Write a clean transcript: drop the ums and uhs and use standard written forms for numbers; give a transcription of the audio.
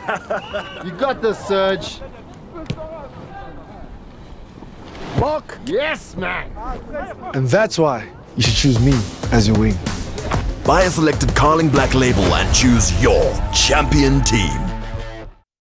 You got this, Serge. Mark! Yes, man! And that's why you should choose me as your wing. Buy a selected Carling Black label and choose your champion team.